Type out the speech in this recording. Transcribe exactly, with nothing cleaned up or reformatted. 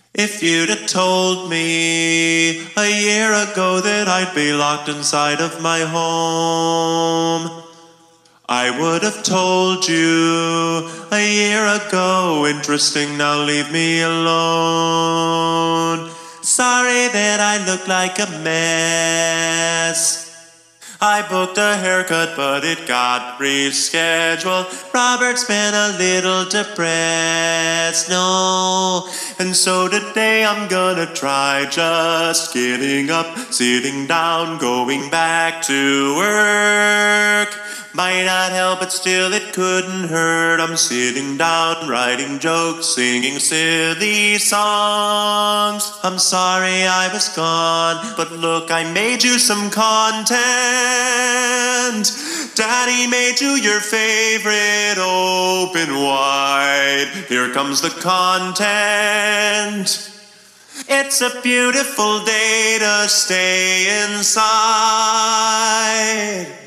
If you'd have told me a year ago that I'd be locked inside of my home, I would have told you a year ago, interesting, now leave me alone. Sorry that I look like a mess. I booked a haircut, but it got rescheduled. Robert's been a little depressed, no. And so today I'm gonna try just getting up, sitting down, going back to work. Might not help, but still it couldn't hurt. I'm sitting down, writing jokes, singing silly songs. I'm sorry I was gone, but look, I made you some content. Daddy made you your favorite, open wide. Here comes the content. It's a beautiful day to stay inside.